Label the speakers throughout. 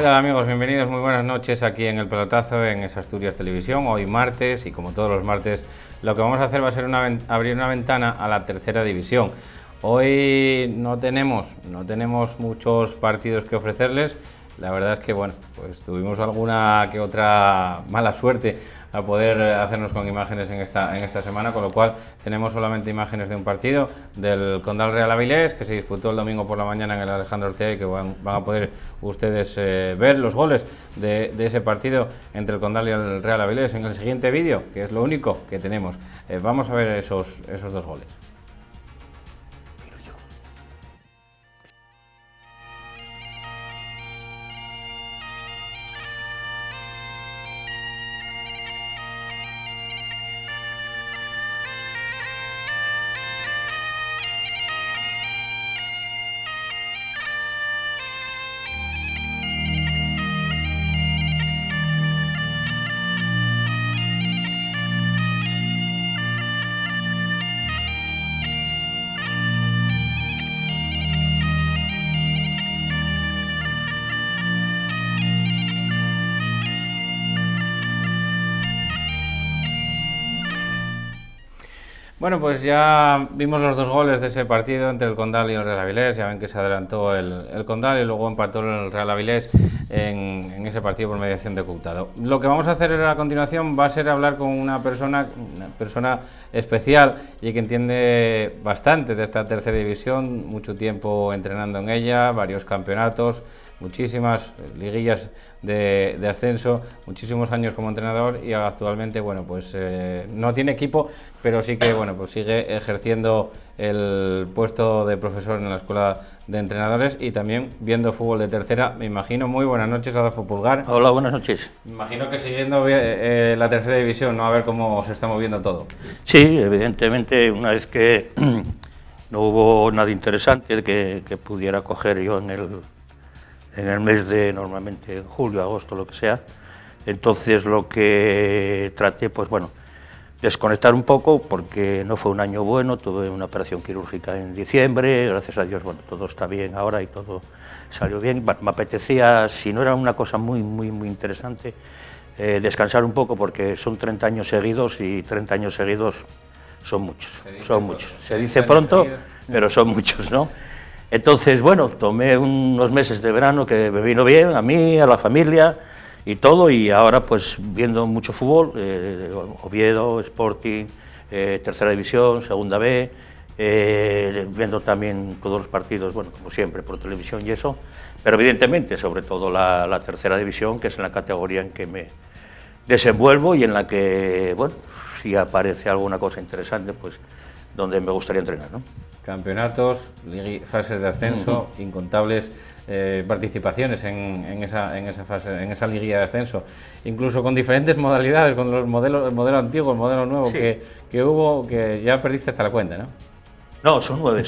Speaker 1: ¿Qué tal, amigos? Bienvenidos, muy buenas noches aquí en El Pelotazo, en Es Asturias Televisión. Hoy martes, y como todos los martes, lo que vamos a hacer va a ser abrir una ventana a la tercera división. Hoy no tenemos muchos partidos que ofrecerles. La verdad es que, bueno, pues tuvimos alguna que otra mala suerte a poder hacernos con imágenes en esta semana, con lo cual tenemos solamente imágenes de un partido del Condal Real Avilés, que se disputó el domingo por la mañana en el Alejandro Ortega, y que van a poder ustedes ver los goles de ese partido entre el Condal y el Real Avilés en el siguiente vídeo, que es lo único que tenemos. Vamos a ver esos dos goles. Bueno, pues ya vimos los dos goles de ese partido entre el Condal y el Real Avilés. Ya ven que se adelantó el Condal y luego empató el Real Avilés en ese partido por mediación de Coutado. Lo que vamos a hacer a continuación va a ser hablar con una persona especial y que entiende bastante de esta tercera división, mucho tiempo entrenando en ella, varios campeonatos, muchísimas liguillas de ascenso, muchísimos años como entrenador, y actualmente, bueno, pues no tiene equipo, pero sí que, bueno, pues sigue ejerciendo el puesto de profesor en la Escuela de Entrenadores y también viendo fútbol de tercera, me imagino. Muy buenas noches, Adolfo Pulgar.
Speaker 2: Hola, buenas noches.
Speaker 1: Me imagino que siguiendo la tercera división, ¿no? A ver cómo se está moviendo todo.
Speaker 2: Sí, evidentemente, una vez que no hubo nada interesante que pudiera coger yo en el mes de, normalmente, julio, agosto, lo que sea, entonces lo que traté, pues bueno, desconectar un poco, porque no fue un año bueno, tuve una operación quirúrgica en diciembre, gracias a Dios, bueno, todo está bien ahora y todo salió bien. Bueno, me apetecía, si no era una cosa muy interesante, descansar un poco, porque son 30 años seguidos y 30 años seguidos son muchos, Se dice pronto, pero son muchos, ¿no? Entonces, bueno, tomé unos meses de verano que me vino bien, a mí, a la familia y todo, y ahora pues viendo mucho fútbol, Oviedo, Sporting, tercera división, segunda B, viendo también todos los partidos, bueno, como siempre, por televisión y eso, pero evidentemente, sobre todo la tercera división, que es la categoría en que me desenvuelvo y en la que, bueno, si aparece alguna cosa interesante, pues donde me gustaría entrenar, ¿no?
Speaker 1: Campeonatos, fases de ascenso, incontables participaciones en esa liguilla de ascenso, incluso con diferentes modalidades, con el modelo antiguo, el modelo nuevo, sí, que hubo, que ya perdiste hasta la cuenta, ¿no?
Speaker 2: No, son nueve,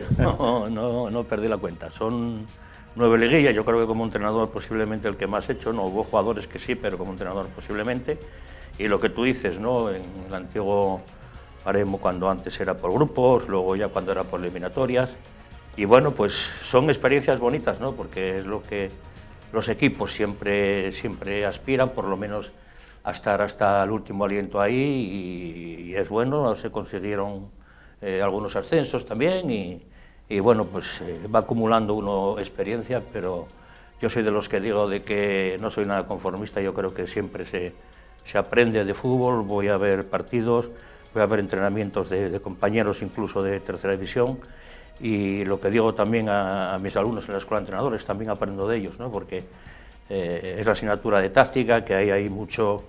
Speaker 2: no perdí la cuenta, son 9 liguillas. Yo creo que como entrenador posiblemente el que más he hecho, no hubo jugadores que sí, pero como entrenador posiblemente, y lo que tú dices, ¿no? En el antiguo haremos, cuando antes era por grupos, luego ya cuando era por eliminatorias, y bueno, pues son experiencias bonitas, ¿no? Porque es lo que los equipos siempre aspiran, por lo menos a estar hasta el último aliento ahí, y es bueno. Se consiguieron algunos ascensos también, y bueno, pues va acumulando uno experiencia, pero yo soy de los que digo de que no soy nada conformista. Yo creo que siempre se aprende de fútbol. Voy a ver partidos, voy a ver entrenamientos de compañeros incluso de tercera división, y lo que digo también a mis alumnos en la escuela de entrenadores, también aprendo de ellos, ¿no? Porque es la asignatura de táctica, que hay muchos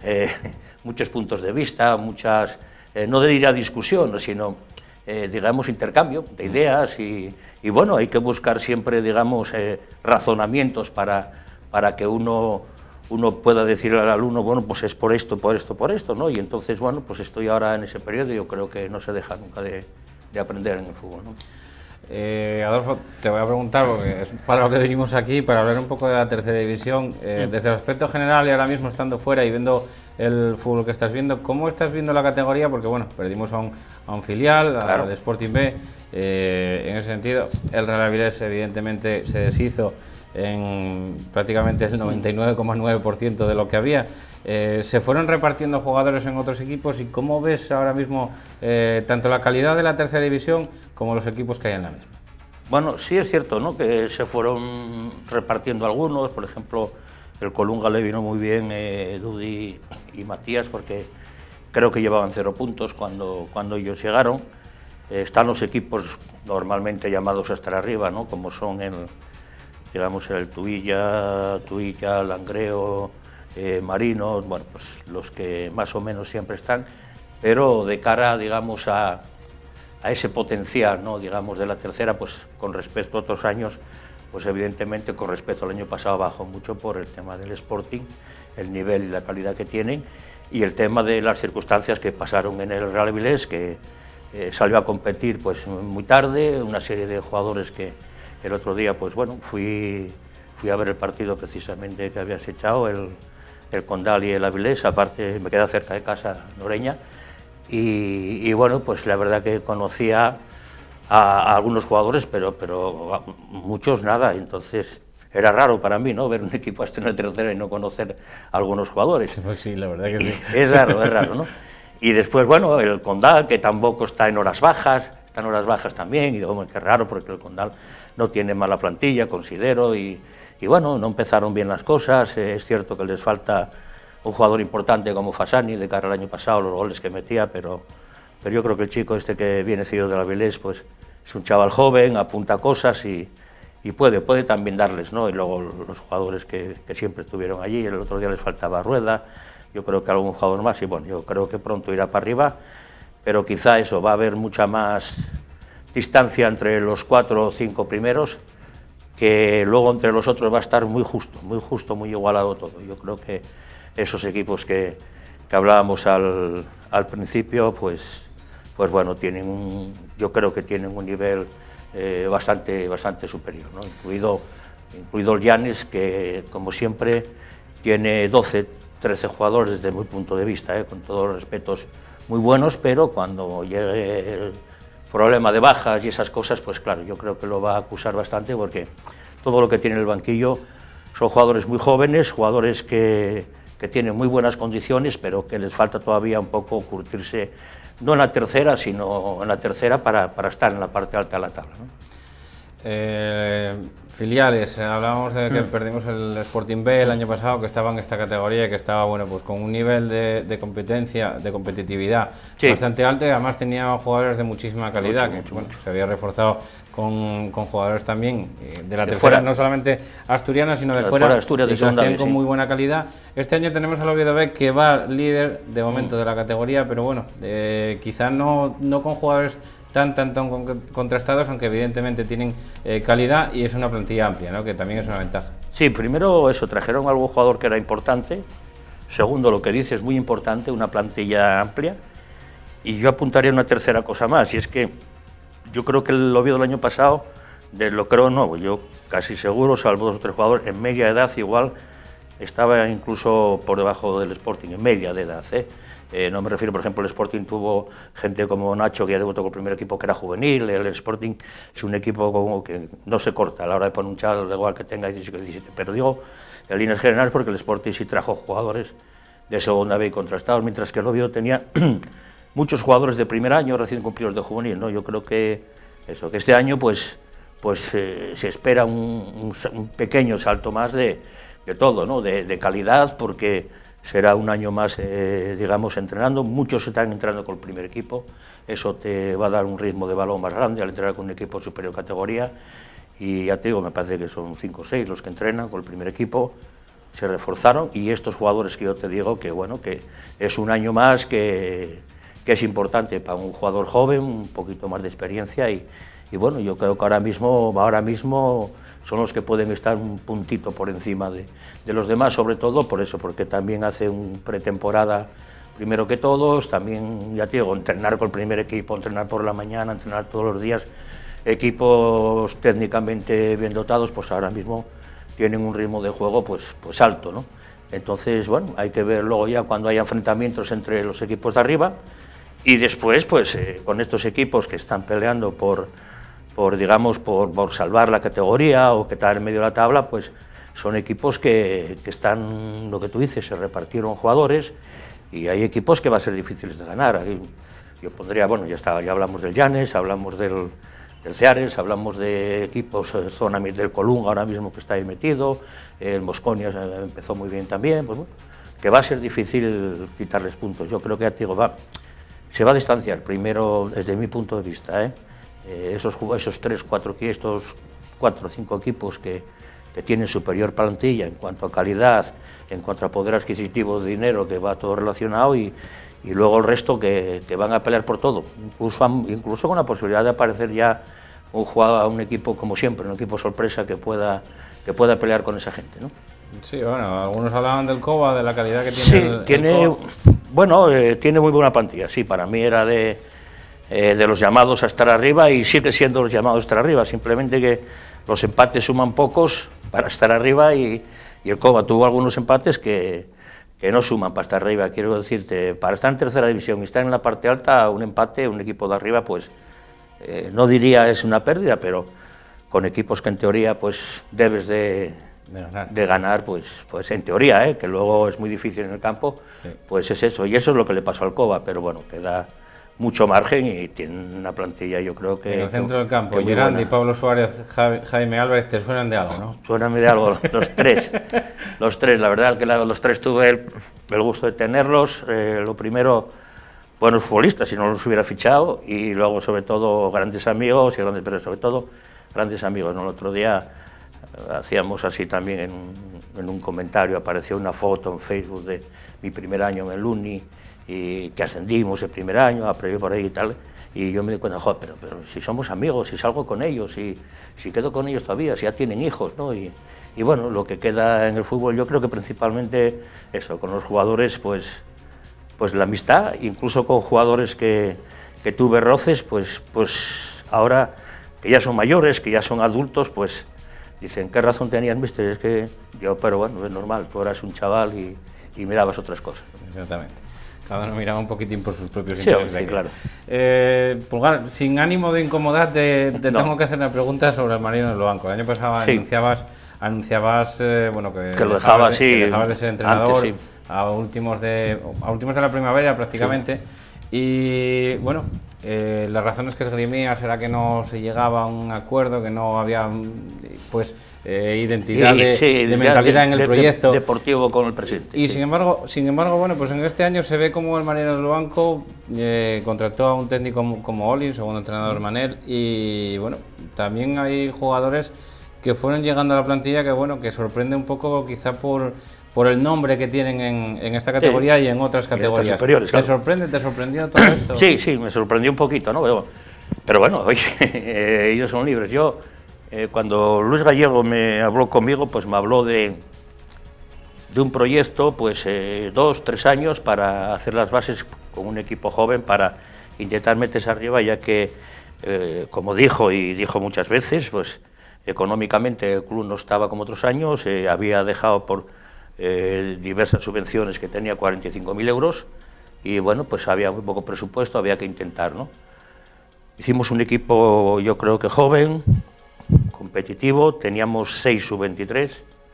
Speaker 2: puntos de vista, muchas, no diría discusión, sino digamos intercambio de ideas, y bueno, hay que buscar siempre, digamos, razonamientos para que uno pueda decirle al alumno, bueno, pues es por esto, ¿no? Y entonces, bueno, pues estoy ahora en ese periodo, y yo creo que no se deja nunca de aprender en el fútbol, ¿no?
Speaker 1: Adolfo, te voy a preguntar, porque es para lo que venimos aquí, para hablar un poco de la tercera división, desde el aspecto general y ahora mismo estando fuera y viendo el fútbol que estás viendo, ¿cómo estás viendo la categoría? Porque bueno, perdimos a un filial,
Speaker 2: claro,
Speaker 1: al Sporting B, en ese sentido, el Real Avilés evidentemente se deshizo en prácticamente el 99,9% de lo que había. ¿Se fueron repartiendo jugadores en otros equipos y cómo ves ahora mismo tanto la calidad de la tercera división como los equipos que hay en la misma?
Speaker 2: Bueno, sí es cierto, ¿no?, que se fueron repartiendo algunos. Por ejemplo, el Colunga le vino muy bien Dudi y Matías, porque creo que llevaban 0 puntos cuando ellos llegaron. Están los equipos normalmente llamados a estar arriba, ¿no?, como son digamos, el Tuilla, Langreo, Marinos, bueno, pues los que más o menos siempre están, pero de cara, digamos, a ese potencial, ¿no?, digamos, de la tercera, pues con respecto a otros años, pues evidentemente con respecto al año pasado bajó mucho por el tema del Sporting, el nivel y la calidad que tienen, y el tema de las circunstancias que pasaron en el Real Avilés, que salió a competir pues muy tarde, una serie de jugadores que el otro día, pues bueno, fui a ver el partido precisamente que habías echado, el Condal y el Avilés. Aparte me queda cerca de casa, Noreña, y bueno, pues la verdad que conocía a algunos jugadores, pero muchos nada. Entonces era raro para mí, ¿no?, ver un equipo hasta en la tercera y no conocer a algunos jugadores.
Speaker 1: Pues sí, la verdad que sí.
Speaker 2: Es raro, ¿no? Y después, bueno, el Condal, que tampoco está en horas bajas, está en horas bajas también, y digo, qué raro, porque el Condal no tiene mala plantilla, considero, y bueno, no empezaron bien las cosas. Es cierto que les falta un jugador importante como Fasani, de cara al año pasado, los goles que metía, pero yo creo que el chico este que viene cedido del Avilés, pues es un chaval joven, apunta cosas y puede también darles, ¿no? Y luego los jugadores que siempre estuvieron allí, el otro día les faltaba Rueda, yo creo que algún jugador más, y bueno, yo creo que pronto irá para arriba, pero quizá eso, va a haber mucha más distancia entre los 4 o 5 primeros, que luego entre los otros va a estar muy justo, muy igualado todo. Yo creo que esos equipos que hablábamos al principio, pues bueno, yo creo que tienen un nivel bastante superior, ¿no? Incluido el Llanes, que como siempre tiene 13 jugadores desde mi punto de vista, con todos los respetos, muy buenos, pero cuando llegue el problema de bajas y esas cosas, pues claro, yo creo que lo va a acusar bastante, porque todo lo que tiene el banquillo son jugadores muy jóvenes, jugadores que tienen muy buenas condiciones, pero que les falta todavía un poco curtirse, no en la tercera, sino en la tercera para estar en la parte alta de la tabla, ¿no?
Speaker 1: Filiales, hablábamos de que perdimos el Sporting B el año pasado, que estaba en esta categoría, que estaba, bueno, pues con un nivel de competencia, de competitividad, sí, bastante alto, y además tenía jugadores de muchísima calidad, bueno, se había reforzado con jugadores también de la tercera, no solamente asturiana, sino de fuera,
Speaker 2: Asturias, de
Speaker 1: y que hacían con
Speaker 2: sí,
Speaker 1: muy buena calidad. Este año tenemos al Oviedo B, que va líder de momento de la categoría, pero bueno, quizá no con jugadores tan contrastados, aunque evidentemente tienen calidad, y es una plantilla amplia, ¿no?, que también es una ventaja.
Speaker 2: Sí, primero eso, trajeron algún jugador que era importante. Segundo, lo que dice es muy importante, una plantilla amplia. Y yo apuntaría una tercera cosa más, y es que yo creo que el Oviedo del año pasado, yo casi seguro, salvo 2 o 3 jugadores, en media edad igual estaba incluso por debajo del Sporting, en media de edad, no me refiero, por ejemplo, el Sporting tuvo gente como Nacho, que ya debutó con el primer equipo, que era juvenil. El Sporting es un equipo como que no se corta a la hora de poner un chaval, da igual que tenga 16 o 17, pero digo, en líneas generales, porque el Sporting sí trajo jugadores de segunda B contrastados, mientras que el Oviedo tenía muchos jugadores de primer año, recién cumplidos de juvenil, ¿no? Yo creo que este año pues se espera un pequeño salto más de todo, ¿no?, de calidad, porque será un año más, digamos, entrenando. Muchos están entrenando con el primer equipo, eso te va a dar un ritmo de balón más grande al entrenar con un equipo de superior categoría, y ya te digo, me parece que son 5 o 6 los que entrenan con el primer equipo, se reforzaron, y estos jugadores que yo te digo, que bueno, que es un año más que es importante para un jugador joven, un poquito más de experiencia, y bueno, yo creo que ahora mismo son los que pueden estar un puntito por encima de los demás, sobre todo por eso, porque también hace un pretemporada primero que todos, también, ya te digo, entrenar con el primer equipo, entrenar por la mañana, entrenar todos los días, equipos técnicamente bien dotados, pues ahora mismo tienen un ritmo de juego pues alto, ¿no? Entonces, bueno, hay que ver luego ya cuando haya enfrentamientos entre los equipos de arriba, y después, pues con estos equipos que están peleando por digamos, por salvar la categoría o que están en medio de la tabla, pues son equipos que están, lo que tú dices, se repartieron jugadores y hay equipos que va a ser difíciles de ganar. Yo pondría, bueno, ya hablamos del Llanes, hablamos del Ceares, hablamos de equipos zona del Colunga ahora mismo que está ahí metido, el Mosconia empezó muy bien también, pues bueno, que va a ser difícil quitarles puntos. Yo creo que, ya te digo, se va a distanciar primero desde mi punto de vista, esos 3, 4, estos 4 o 5 equipos que tienen superior plantilla en cuanto a calidad, en cuanto a poder adquisitivo de dinero, que va todo relacionado, y luego el resto que van a pelear por todo, incluso con la posibilidad de aparecer ya un equipo como siempre, un equipo sorpresa que pueda pelear con esa gente, ¿no?
Speaker 1: Sí, bueno, algunos hablaban del Cova, de la calidad que tiene.
Speaker 2: Sí,
Speaker 1: el Cova.
Speaker 2: Bueno, tiene muy buena plantilla, sí, para mí era de los llamados a estar arriba y sigue siendo los llamados a estar arriba, simplemente que los empates suman pocos para estar arriba y el Cova tuvo algunos empates que no suman para estar arriba. Quiero decirte, para estar en tercera división y estar en la parte alta, un empate, un equipo de arriba, pues no diría es una pérdida, pero con equipos que en teoría pues debes de ganar, pues en teoría, que luego es muy difícil en el campo, sí. Pues es eso, y eso es lo que le pasó al Cova, pero bueno, queda mucho margen y tiene una plantilla, yo creo que...
Speaker 1: En el centro del campo, Gerandi, Pablo Suárez, Jaime Álvarez, ¿te suenan de algo, no?
Speaker 2: Suenan de algo, los tres, la verdad que los tres tuve el gusto de tenerlos, lo primero, buenos futbolistas, si no los hubiera fichado, y luego sobre todo grandes amigos, pero sobre todo grandes amigos, ¿no? El otro día hacíamos así también en un comentario, apareció una foto en Facebook de mi primer año en el Uni, y que ascendimos el primer año, aprendí por ahí y tal, y yo me di cuenta, joder, pero si somos amigos, si salgo con ellos, si quedo con ellos todavía, si ya tienen hijos, ¿no? Y bueno, lo que queda en el fútbol, yo creo que principalmente eso, con los jugadores, pues la amistad, incluso con jugadores que tuve roces, pues ahora que ya son mayores, que ya son adultos, pues dicen, ¿qué razón tenían, mister? Es que yo, pero bueno, es normal, tú eras un chaval y mirabas otras cosas.
Speaker 1: Exactamente. Cada uno miraba un poquitín por sus propios
Speaker 2: intereses. Sí, claro.
Speaker 1: Pulgar, sin ánimo de incomodar, te tengo que hacer una pregunta sobre el Marino del Banco. El año pasado sí. anunciabas bueno, que
Speaker 2: lo dejabas
Speaker 1: de ser entrenador
Speaker 2: antes, sí.
Speaker 1: a últimos de la primavera prácticamente. Sí. Y bueno, las razones que esgrimía será que no se llegaba a un acuerdo, que no había pues identidad de mentalidad en el proyecto
Speaker 2: deportivo con el presidente.
Speaker 1: Y sin embargo, bueno, pues en este año se ve como el Marino del Banco contrató a un técnico como Oli, segundo entrenador Manel, y bueno, también hay jugadores que fueron llegando a la plantilla que bueno, que sorprende un poco quizá por el nombre que tienen en esta categoría sí. Y en otras categorías.
Speaker 2: Superiores,
Speaker 1: ¿Te sorprendió todo esto?
Speaker 2: Sí, me sorprendió un poquito, ¿no? Pero bueno, oye, ellos son libres. Yo, cuando Luis Gallego me habló conmigo, pues me habló de un proyecto, pues 2, 3 años para hacer las bases con un equipo joven para intentar meterse arriba, ya que, como dijo muchas veces, pues económicamente el club no estaba como otros años, había dejado por diversas subvenciones que tenía 45.000 euros y bueno, pues había muy poco presupuesto, había que intentar, ¿no? Hicimos un equipo, yo creo que joven, competitivo, teníamos 6 sub-23,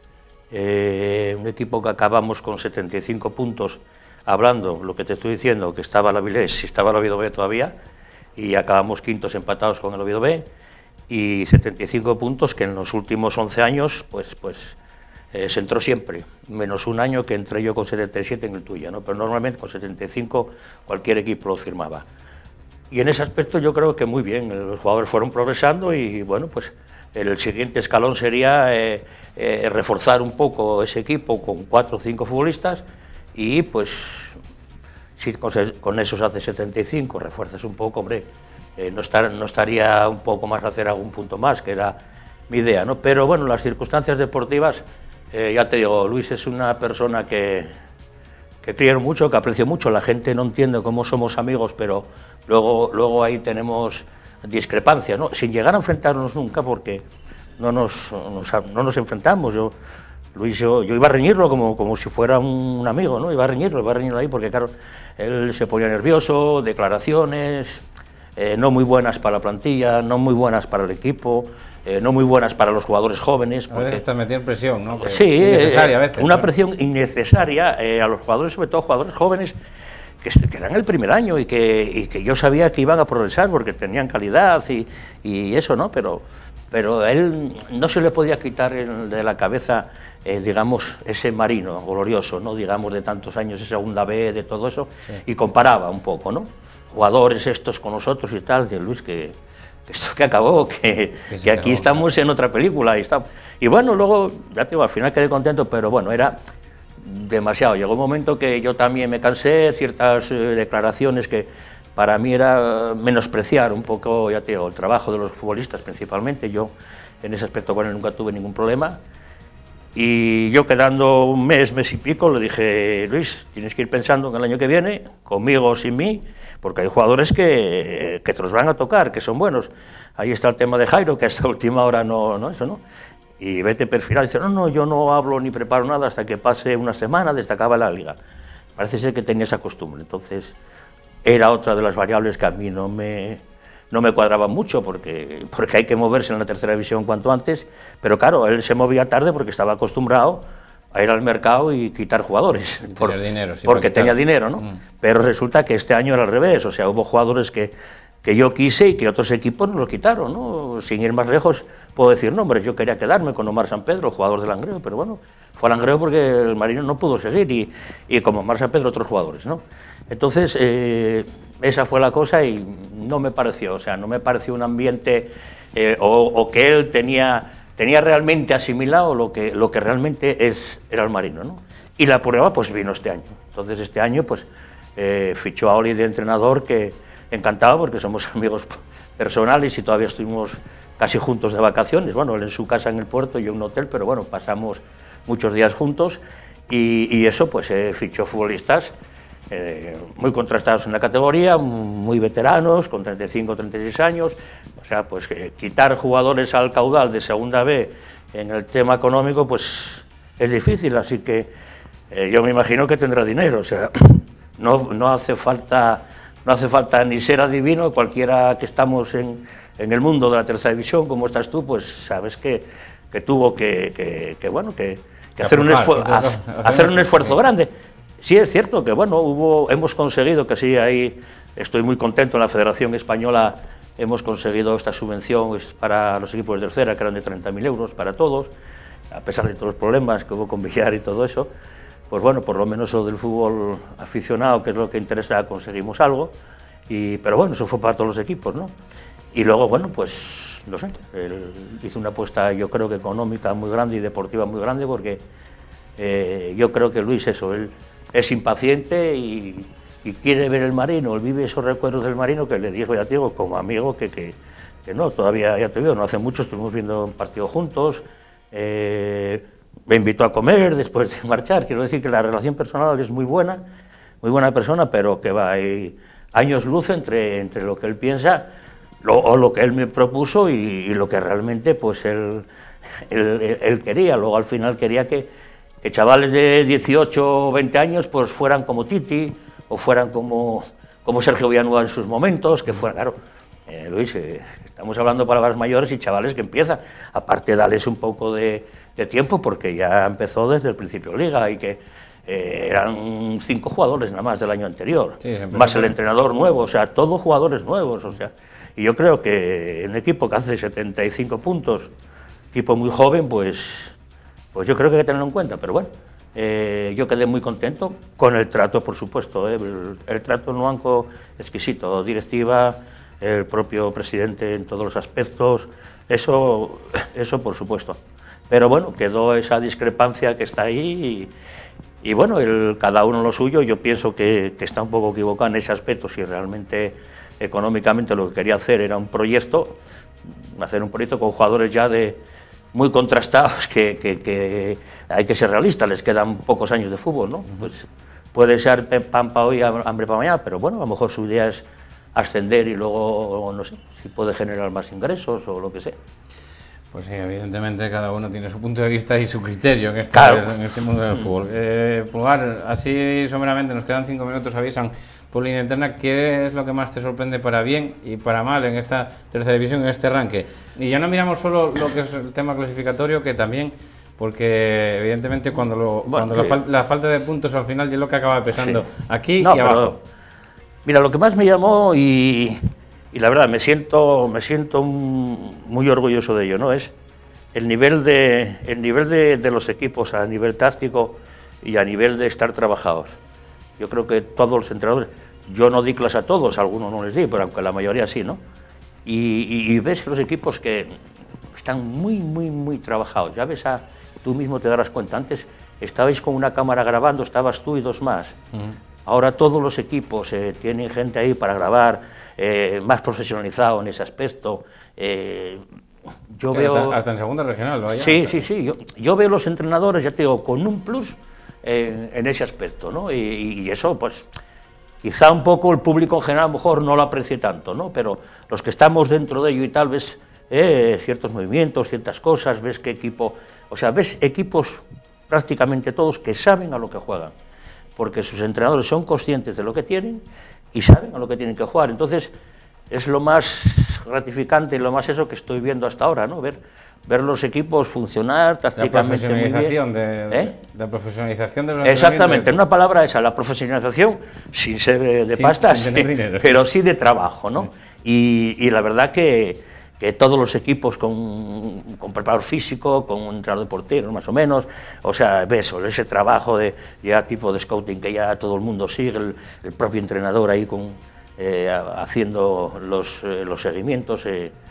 Speaker 2: un equipo que acabamos con 75 puntos, hablando, lo que te estoy diciendo, que estaba el Avilés, estaba el Oviedo B todavía, y acabamos quintos empatados con el Oviedo B, y 75 puntos que en los últimos 11 años, pues se entró siempre, menos un año que entré yo con 77 en el tuyo, ¿no? Pero normalmente con 75 cualquier equipo lo firmaba. Y en ese aspecto yo creo que muy bien, los jugadores fueron progresando y bueno, pues el siguiente escalón sería reforzar un poco ese equipo con 4 o 5 futbolistas y pues si con esos hace 75, refuerzas un poco, hombre, no estaría un poco más hacer algún punto más, que era mi idea, ¿no? Pero bueno, las circunstancias deportivas, ya te digo, Luis es una persona que quiero mucho, que aprecio mucho, la gente no entiende cómo somos amigos, pero luego ahí tenemos discrepancias, ¿no? Sin llegar a enfrentarnos nunca, porque no nos enfrentamos. Luis, yo iba a reñirlo como si fuera un amigo, ¿no? Iba a reñirlo ahí, porque claro, él se ponía nervioso, declaraciones, no muy buenas para la plantilla, no muy buenas para el equipo, no muy buenas para los jugadores jóvenes.
Speaker 1: A veces está metiendo presión, ¿no?
Speaker 2: Sí,
Speaker 1: innecesaria a veces.
Speaker 2: Una presión innecesaria a los jugadores, sobre todo jugadores jóvenes, que eran el primer año y que yo sabía que iban a progresar porque tenían calidad y eso, ¿no? Pero a él no se le podía quitar de la cabeza, digamos, ese Marino glorioso, ¿no? Digamos, de tantos años de segunda B, de todo eso, sí. Y comparaba un poco, ¿no? Jugadores estos con nosotros y tal, de Luis, que esto que acabó, que aquí estamos en otra película. Y bueno, luego, ya te digo, al final quedé contento, pero bueno, era demasiado. Llegó un momento que yo también me cansé, ciertas declaraciones que para mí era menospreciar un poco, ya te digo, el trabajo de los futbolistas principalmente. Yo en ese aspecto con él nunca tuve ningún problema. Y yo quedando un mes y pico, le dije, Luis, tienes que ir pensando en el año que viene, conmigo o sin mí, porque hay jugadores que te los van a tocar, que son buenos. Ahí está el tema de Jairo, que hasta última hora no eso, ¿no? Y vete perfilado, dice, no, yo no hablo ni preparo nada hasta que pase una semana desde que acabe la liga. Parece ser que tenía esa costumbre, entonces era otra de las variables que a mí no me cuadraba mucho, porque hay que moverse en la tercera división cuanto antes, pero claro, él se movía tarde porque estaba acostumbrado a ir al mercado y quitar jugadores, porque tenía dinero, ¿no? Pero resulta que este año era al revés, o sea, hubo jugadores que yo quise y que otros equipos nos lo quitaron, ¿no? Sin ir más lejos, puedo decir nombres, yo quería quedarme con Omar San Pedro, jugador del Langreo, pero bueno, fue al Langreo porque el Marino no pudo seguir, y como Omar San Pedro otros jugadores, ¿no? Entonces, esa fue la cosa y no me pareció, o sea, no me pareció un ambiente o que él tenía realmente asimilado lo que realmente era el Marino, ¿no? Y la prueba pues vino este año. Entonces este año pues fichó a Oli de entrenador, que encantado porque somos amigos personales y todavía estuvimos casi juntos de vacaciones. Bueno, él en su casa en el puerto, yo en un hotel, pero bueno, pasamos muchos días juntos y eso pues fichó futbolistas muy contrastados en la categoría, muy veteranos, con 35 o 36 años, o sea, pues quitar jugadores al caudal de segunda B en el tema económico, pues es difícil, así que yo me imagino que tendrá dinero, o sea, no hace falta ni ser adivino, cualquiera que estamos en el mundo de la tercera división, como estás tú, pues sabes que tuvo que hacer un esfuerzo grande. Sí, es cierto que bueno, hemos conseguido, que sí, ahí estoy muy contento, en la Federación Española hemos conseguido esta subvención para los equipos de tercera, que eran de 30.000 euros para todos, a pesar de todos los problemas que hubo con Villar y todo eso, pues bueno, por lo menos lo del fútbol aficionado, que es lo que interesa, conseguimos algo, pero bueno, eso fue para todos los equipos, ¿no? Y luego, bueno, pues, no sé, él hizo una apuesta, yo creo que económica muy grande y deportiva muy grande, porque yo creo que Luis, él es impaciente y quiere ver el Marino, él vive esos recuerdos del Marino, que le dijo, ya te digo, como amigo, que no, todavía, ya te digo, no hace mucho estuvimos viendo un partido juntos, me invitó a comer después de marchar. Quiero decir que la relación personal es muy buena persona, pero que va, hay años luz entre lo que él piensa o lo que él me propuso y lo que realmente pues él quería. Luego al final quería que chavales de 18 o 20 años pues fueran como Titi o fueran como Sergio Villanueva en sus momentos, que fueran, claro, Luis, estamos hablando de palabras mayores y chavales que empiezan, aparte darles un poco de tiempo porque ya empezó desde el principio Liga y que eran 5 jugadores nada más del año anterior, sí, más el entrenador nuevo, o sea, todos jugadores nuevos, o sea, y yo creo que en un equipo que hace 75 puntos, equipo muy joven, pues yo creo que hay que tenerlo en cuenta, pero bueno, yo quedé muy contento con el trato, por supuesto, el trato en Nuanco exquisito, directiva, el propio presidente en todos los aspectos, eso por supuesto. Pero bueno, quedó esa discrepancia que está ahí y bueno, cada uno lo suyo. Yo pienso que está un poco equivocado en ese aspecto, si realmente económicamente lo que quería hacer era hacer un proyecto con jugadores ya muy contrastados, que hay que ser realistas, les quedan pocos años de fútbol, ¿no? Pues puede ser pan para hoy, hambre para mañana, pero bueno, a lo mejor su idea es ascender y luego, no sé, si puede generar más ingresos o lo que sea.
Speaker 1: Pues sí, evidentemente cada uno tiene su punto de vista y su criterio en este mundo del fútbol. Pulgar, así someramente, nos quedan 5 minutos, avisan por línea interna, ¿qué es lo que más te sorprende para bien y para mal en esta tercera división, en este arranque? Y ya no miramos solo lo que es el tema clasificatorio, que también, porque evidentemente la falta de puntos al final es lo que acaba pesando aquí y abajo.
Speaker 2: Mira, lo que más me llamó y la verdad me siento muy orgulloso de ello, ¿no? Es el nivel de los equipos a nivel táctico y a nivel de estar trabajados. Yo creo que todos los entrenadores, yo no di clase a todos, a algunos no les di, pero aunque la mayoría sí, ¿no? Y ves los equipos que están muy trabajados. Ya ves, tú mismo te darás cuenta, antes estabais con una cámara grabando, estabas tú y 2 más. Ahora todos los equipos tienen gente ahí para grabar, más profesionalizado en ese aspecto. Yo veo
Speaker 1: hasta en segunda regional, ¿no?
Speaker 2: Sí. Yo veo los entrenadores, ya te digo, con un plus en ese aspecto, ¿no? Y eso, pues, quizá un poco el público en general a lo mejor no lo aprecie tanto, ¿no? Pero los que estamos dentro de ello y tal, ves ciertos movimientos, ciertas cosas, ves qué equipo... O sea, ves equipos prácticamente todos que saben a lo que juegan, porque sus entrenadores son conscientes de lo que tienen y saben a lo que tienen que jugar. Entonces, es lo más gratificante y lo más eso que estoy viendo hasta ahora, ¿no? Ver los equipos funcionar tácticamente muy bien.
Speaker 1: La profesionalización de los
Speaker 2: Exactamente, en una palabra esa, la profesionalización, sin ser de pasta,
Speaker 1: sin tener dinero,
Speaker 2: pero sí de trabajo, ¿no? Y la verdad que todos los equipos con preparador físico, con un entrenador de porteros más o menos, o sea, ves ese trabajo de ya tipo de scouting que ya todo el mundo sigue, el propio entrenador ahí haciendo los seguimientos,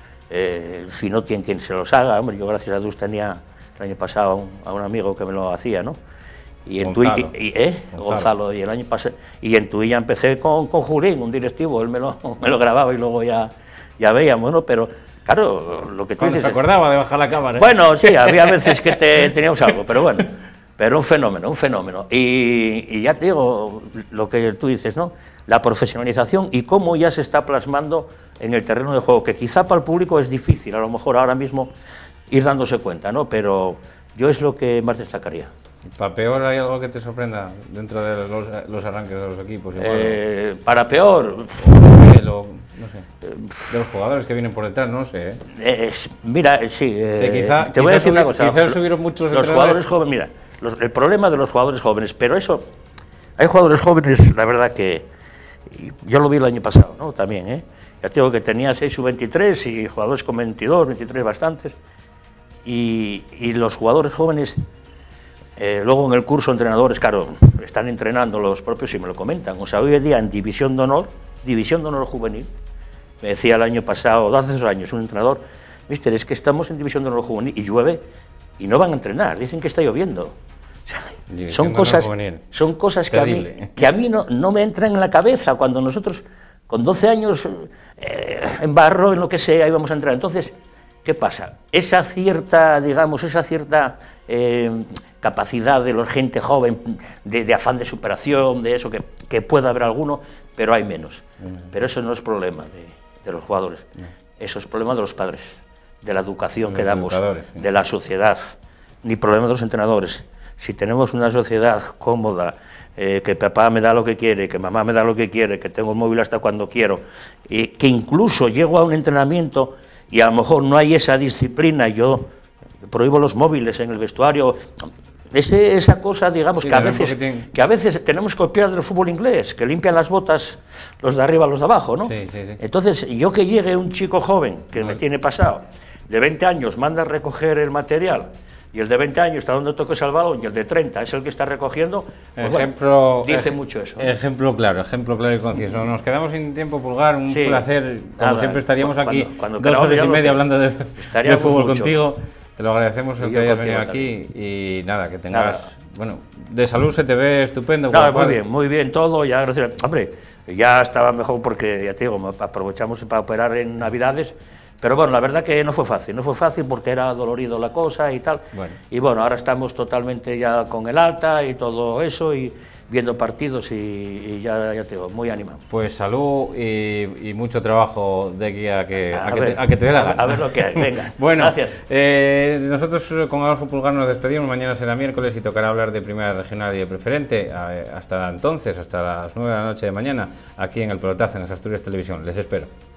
Speaker 2: si no tiene quien se los haga. Hombre, yo gracias a Dios tenía el año pasado a un amigo que me lo hacía, ¿no? Y en Gonzalo, y el año pasado, y en Tui ya empecé con Jurín, un directivo, él me lo grababa y luego ya veíamos, ¿no? Pero claro, lo que tú dices...
Speaker 1: ¿Se acordaba de bajar la cámara?
Speaker 2: Bueno, sí, había veces que teníamos algo, pero bueno, pero un fenómeno. Y ya te digo, lo que tú dices, ¿no? La profesionalización y cómo ya se está plasmando en el terreno de juego, que quizá para el público es difícil, a lo mejor ahora mismo ir dándose cuenta, ¿no? Pero yo es lo que más destacaría.
Speaker 1: ¿Para peor hay algo que te sorprenda dentro de los arranques de los equipos? Igual,
Speaker 2: para peor...
Speaker 1: No sé, de los jugadores que vienen por detrás, no sé.
Speaker 2: Mira, sí,
Speaker 1: te voy a decir una cosa. Quizás subieron muchos
Speaker 2: los jugadores jóvenes, mira, el problema de los jugadores jóvenes, pero eso, hay jugadores jóvenes, la verdad que, yo lo vi el año pasado, ¿no? También, ya te digo que tenía 6 sub-23 y jugadores con 22, 23 bastantes, y los jugadores jóvenes, luego en el curso de entrenadores, claro, están entrenando los propios y me lo comentan, o sea, hoy en día en División de Honor juvenil, me decía el año pasado, hace 2 años, un entrenador, mister, es que estamos en División de Honor juvenil y llueve y no van a entrenar, dicen que está lloviendo. O sea, son cosas que a mí no me entran en la cabeza cuando nosotros, con 12 años, en barro, en lo que sea, íbamos a entrenar. Entonces, ¿qué pasa? Esa cierta capacidad de la gente joven, de afán de superación, de eso, que pueda haber alguno, pero hay menos. Pero eso no es problema de los jugadores, eso es problema de los padres, de la educación que damos, de la sociedad, ni problema de los entrenadores. Si tenemos una sociedad cómoda, que papá me da lo que quiere, que mamá me da lo que quiere, que tengo el móvil hasta cuando quiero, que incluso llego a un entrenamiento y a lo mejor no hay esa disciplina, yo prohíbo los móviles en el vestuario. Esa cosa, digamos, sí, que a veces tenemos que copiar del fútbol inglés, que limpian las botas los de arriba, los de abajo, ¿no?
Speaker 1: Sí.
Speaker 2: Entonces, yo que llegue un chico joven, que me tiene pasado, de 20 años, manda a recoger el material, y el de 20 años está donde toques el balón, y el de 30 es el que está recogiendo, pues dice mucho eso, ¿no?
Speaker 1: Ejemplo claro y conciso. Nos quedamos sin tiempo, Pulgar, un placer, como siempre estaríamos aquí 2 horas y media hablando de fútbol contigo. Te lo agradecemos el que hayas venido aquí y nada, que tengas, bueno, de salud se te ve estupendo.
Speaker 2: Muy bien todo, ya gracias. Hombre, ya estaba mejor porque, ya te digo, aprovechamos para operar en Navidades, pero bueno, la verdad que no fue fácil porque era dolorido la cosa y tal. Y bueno, ahora estamos totalmente ya con el alta y todo eso y viendo partidos y ya te digo, muy animado.
Speaker 1: Pues salud y mucho trabajo de aquí a que te dé la gana.
Speaker 2: A ver lo que hay, venga.
Speaker 1: Bueno,
Speaker 2: gracias.
Speaker 1: Nosotros con Adolfo Pulgar nos despedimos, mañana será miércoles y tocará hablar de Primera Regional y de Preferente. Hasta entonces, hasta las 9 de la noche de mañana, aquí en El Pelotazo, en Asturias Televisión. Les espero.